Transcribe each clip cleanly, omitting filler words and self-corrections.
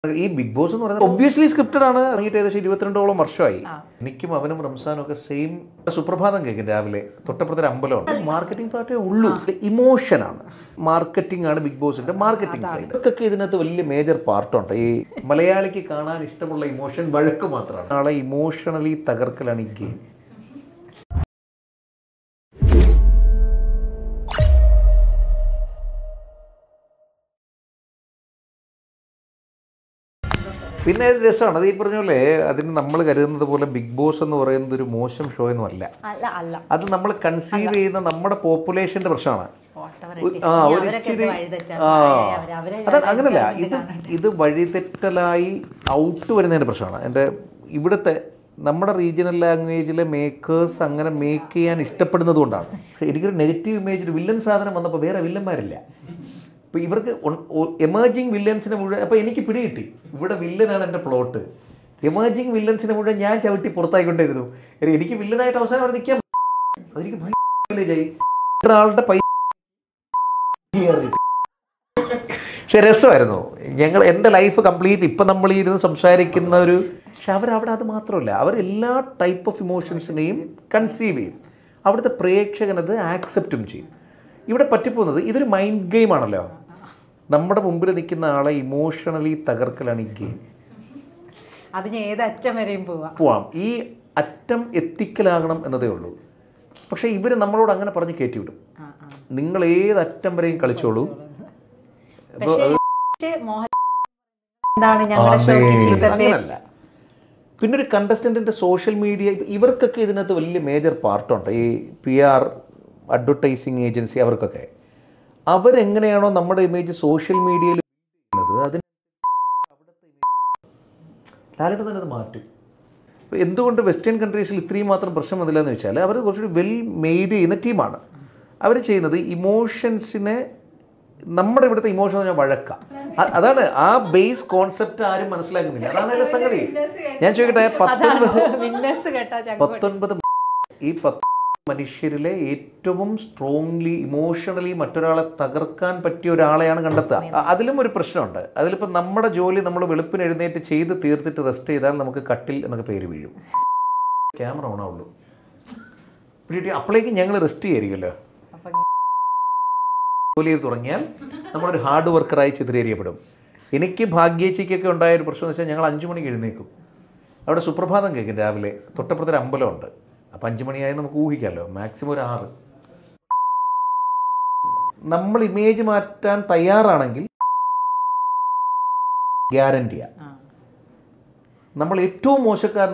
ഈ big boss എന്ന് പറയുന്നത് ഒബ്വിയസ്ലി സ്ക്രിപ്റ്റഡ് ആണ്. തുടങ്ങിയിട്ട് ഏകദേശം 22ഓളം വർഷമായി. എനിക്കും അവനും റംസാനും ഒക്കെ സെയിം സുപ്രഭാതം കേൾക്കും രാവിലെ. തൊട്ടപ്പുറത്തൊരു അമ്പലമുണ്ട്. മാർക്കറ്റിംഗ് പാർട്ടേ ഉള്ളൂ. ഇമോഷനാണ്, മാർക്കറ്റിംഗ് ആണ് ബിഗ് ബോസിന്റെ മാർക്കറ്റിംഗ് സൈഡ്. ഇതൊക്കെ ഇതിനകത്ത് വലിയ മേജർ പാർട്ടുണ്ട്. ഈ മലയാളിക്ക് കാണാൻ ഇഷ്ടമുള്ള ഇമോഷൻ വഴക്ക് മാത്രമാണ്. നാളെ ഇമോഷണലി തകർക്കലാണ് ഈ ഗെയിം. പിന്നെ അത് രസമാണ്. അത് ഈ പറഞ്ഞ പോലെ അതിന് നമ്മൾ കരുതുന്നത് പോലെ ബിഗ് ബോസ് എന്ന് പറയുന്നത് ഒരു മോശം ഷോ ഒന്നും അല്ല. അത് നമ്മൾ കൺസീവ് ചെയ്യുന്ന നമ്മുടെ പോപ്പുലേഷന്റെ പ്രശ്നമാണ്. അതാണ് അങ്ങനല്ല, ഇത് വഴിതെറ്റലായി ഔട്ട് വരുന്നതിൻ്റെ പ്രശ്നമാണ്. എൻ്റെ ഇവിടുത്തെ നമ്മുടെ റീജിയണൽ ലാംഗ്വേജിലെ മേക്കേഴ്സ് അങ്ങനെ മേക്ക് ചെയ്യാൻ ഇഷ്ടപ്പെടുന്നത് കൊണ്ടാണ്. എനിക്കൊരു നെഗറ്റീവ് ഇമേജ്, ഒരു വില്ലൻ സാധനം വന്നപ്പോൾ വേറെ വില്ലന്മാരില്ല. ഇപ്പോൾ ഇവർക്ക് എമേർജിങ് വില്ലൻസിനെ മുഴുവൻ, അപ്പോൾ എനിക്ക് പിടികിട്ടി ഇവിടെ വില്ലനാണ് എൻ്റെ പ്ലോട്ട്. എമേർജിങ് വില്ലൻസിനെ മുഴുവൻ ഞാൻ ചവിട്ടി പുറത്തായിക്കൊണ്ടിരുന്നു. എനിക്ക് വില്ലനായിട്ട് അവസാനം അവിടെ നിൽക്കാൻ അതെനിക്ക് ഭയങ്കരമായി. ഒരാളുടെ പൈസ പക്ഷെ രസമായിരുന്നു. എൻ്റെ ലൈഫ് കംപ്ലീറ്റ് ഇപ്പം നമ്മൾ ഇരുന്ന് സംസാരിക്കുന്ന ഒരു, പക്ഷെ അവരവിടെ അത് മാത്രമല്ല, അവരെല്ലാ ടൈപ്പ് ഓഫ് ഇമോഷൻസിനെയും കൺസീവ് ചെയ്യും. അവിടുത്തെ പ്രേക്ഷകനത് ആക്സെപ്റ്റും ചെയ്യും. ഇവിടെ പറ്റിപ്പോകുന്നത് ഇതൊരു മൈൻഡ് ഗെയിം ആണല്ലോ. നമ്മുടെ മുമ്പിൽ നിൽക്കുന്ന ആളെ ഇമോഷണലി തകർക്കലാണ് ഈ ഗെയിം. അതിന് ഏത് അറ്റം വരെയും പോവാം. ഈ അറ്റം എത്തിക്കലാകണം എന്നതേ ഉള്ളൂ. പക്ഷെ ഇവർ നമ്മളോട് അങ്ങനെ പറഞ്ഞ് കയറ്റിവിടും. നിങ്ങൾ ഏത് അറ്റം വരെയും കളിച്ചോളൂ. അങ്ങനല്ല. പിന്നെ ഒരു കണ്ടസ്റ്റൻറ്റിൻ്റെ സോഷ്യൽ മീഡിയ, ഇവർക്കൊക്കെ ഇതിനകത്ത് വലിയ മേജർ പാർട്ടുണ്ട്. ഈ PR അഡ്വർടൈസിങ് ഏജൻസി, അവർക്കൊക്കെ അവരെങ്ങനെയാണോ നമ്മുടെ ഇമേജ് സോഷ്യൽ മീഡിയയിൽ ചെയ്യുന്നത്, അതിന് അവിടുത്തെ ലാലേട്ടൻ തന്നെ അത് മാറ്റും. എന്തുകൊണ്ട് വെസ്റ്റേൺ കൺട്രീസിൽ ഇത്രയും മാത്രം പ്രശ്നം വന്നില്ല എന്ന് വെച്ചാൽ അവർ കുറച്ചുകൂടി വെൽ മെയ്ഡ് ചെയ്യുന്ന ടീമാണ്. അവർ ചെയ്യുന്നത് ഇമോഷൻസിനെ, നമ്മുടെ ഇവിടുത്തെ ഇമോഷൻ എന്ന് പറഞ്ഞാൽ വഴക്കാം. അതാണ് ആ ബേസ് കോൺസെപ്റ്റ് ആരും മനസ്സിലാക്കുന്നില്ല. അതാണ് അതിൻ്റെ സംഗതി. ഞാൻ ചോദിക്കട്ടെ, 19 ഈ 10 മനുഷ്യരിലെ ഏറ്റവും സ്ട്രോങ്ലി ഇമോഷണലി മറ്റൊരാളെ തകർക്കാൻ പറ്റിയ ഒരാളെയാണ് കണ്ടെത്തുക. അതിലും ഒരു പ്രശ്നമുണ്ട്. അതിലിപ്പോൾ നമ്മുടെ ജോലി നമ്മൾ വെളുപ്പിന് എഴുന്നേറ്റ് ചെയ്ത് തീർത്തിട്ട് റെസ്റ്റ് ചെയ്താൽ നമുക്ക് കട്ടിൽ എന്നൊക്കെ പേര് വീഴും. ക്യാമറ ഓണാവുള്ളൂ. അപ്പോഴേക്കും ഞങ്ങൾ റെസ്റ്റ് ചെയ്യായിരിക്കുമല്ലോ. ജോലി ചെയ്ത് തുടങ്ങിയാൽ നമ്മളൊരു ഹാർഡ് വർക്കറായി ചിത്രീകരിക്കപ്പെടും. എനിക്ക് ഭാഗ്യേച്ചിക്കൊക്കെ ഉണ്ടായൊരു പ്രശ്നം എന്ന് വെച്ചാൽ ഞങ്ങൾ 5 മണിക്ക് എഴുന്നേക്കും. അവിടെ സുപ്രഭാതം കേൾക്കും രാവിലെ. തൊട്ടപ്പുറത്തൊരു അമ്പലമുണ്ട്. അപ്പം 5 മണിയായി നമുക്ക് ഊഹിക്കാമല്ലോ. മാക്സിമം ഒരു 6. നമ്മൾ ഇമേജ് മാറ്റാൻ തയ്യാറാണെങ്കിൽ ഗ്യാരണ്ടിയാണ്. നമ്മൾ ഏറ്റവും മോശക്കാരൻ.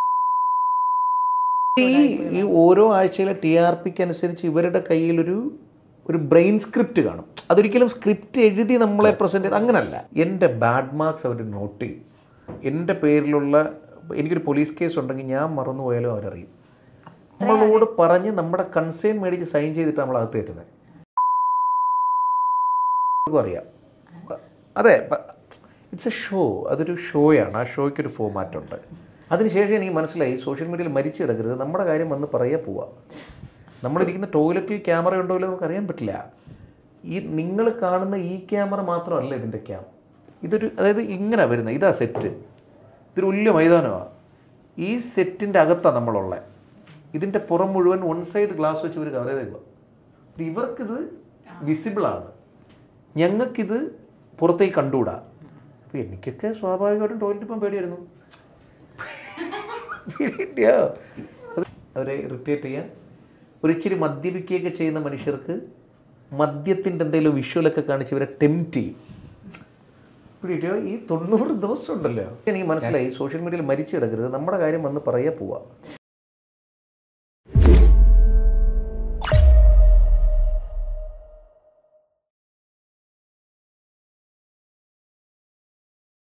ഈ ഓരോ ആഴ്ചയിലെ TRPക്ക് അനുസരിച്ച് ഇവരുടെ കയ്യിലൊരു ബ്രെയിൻ സ്ക്രിപ്റ്റ് കാണും. അതൊരിക്കലും സ്ക്രിപ്റ്റ് എഴുതി നമ്മളെ പ്രസൻറ്റ് ചെയ്ത് അങ്ങനല്ല. എൻ്റെ ബാഡ് മാർക്സ് അവർ നോട്ട് ചെയ്യും. എൻ്റെ പേരിലുള്ള, എനിക്കൊരു പോലീസ് കേസ് ഉണ്ടെങ്കിൽ ഞാൻ മറന്നുപോയാലും അവരറിയും. നമ്മളോട് പറഞ്ഞ് നമ്മുടെ കൺസേൺ മേടിച്ച് സൈൻ ചെയ്തിട്ട് നമ്മൾ അകത്ത് കയറ്റുന്നത് അറിയാം. അതെ, ഇറ്റ്സ് എ ഷോ. അതൊരു ഷോയാണ്. ആ ഷോയ്ക്കൊരു ഫോമാറ്റുണ്ട്. അതിനുശേഷം എനിക്ക് മനസ്സിലായി സോഷ്യൽ മീഡിയയിൽ മരിച്ചു കിടക്കരുത്. നമ്മുടെ കാര്യം വന്ന് പറയാൻ പോവുക. നമ്മളിരിക്കുന്ന ടോയ്ലറ്റിൽ ക്യാമറ ഉണ്ടോ ഇല്ലോ നമുക്കറിയാൻ പറ്റില്ല. ഈ നിങ്ങൾ കാണുന്ന ഈ ക്യാമറ മാത്രമല്ല ഇതിൻ്റെ ഇതൊരു, അതായത് ഇങ്ങനെ വരുന്നത്, ഇതാ സെറ്റ്. ഇതൊരു വലിയ മൈതാനമാണ്. ഈ സെറ്റിൻ്റെ അകത്താണ് നമ്മളുള്ളത്. ഇതിൻ്റെ പുറം മുഴുവൻ 1 സൈഡ് ഗ്ലാസ് വെച്ച് ഇവർ കവർ ചെയ്തേക്കുക. ഇവർക്കിത് വിസിബിളാണ്, ഞങ്ങൾക്കിത് പുറത്തേക്ക് കണ്ടുകൂടാ. അപ്പോൾ എനിക്കൊക്കെ സ്വാഭാവികമായിട്ടും ടോയ്ലറ്റ് ഇപ്പം പേടിയായിരുന്നു. അവരെ ഇറിറ്റേറ്റ് ചെയ്യാൻ, ഒരിച്ചിരി മദ്യപിക്കുകയൊക്കെ ചെയ്യുന്ന മനുഷ്യർക്ക് മദ്യത്തിൻ്റെ എന്തെങ്കിലും വിഷ്വലൊക്കെ കാണിച്ച് ഇവരെ ടെംപ്റ്റ് ചെയ്യും. പിടിയോ ഈ 90 ദിവസം ഉണ്ടല്ലോ. എനിക്ക് മനസ്സിലായി സോഷ്യൽ മീഡിയയിൽ മരിച്ചു കിടക്കരുത്. നമ്മുടെ കാര്യം വന്ന് പറയാൻ പോവുക.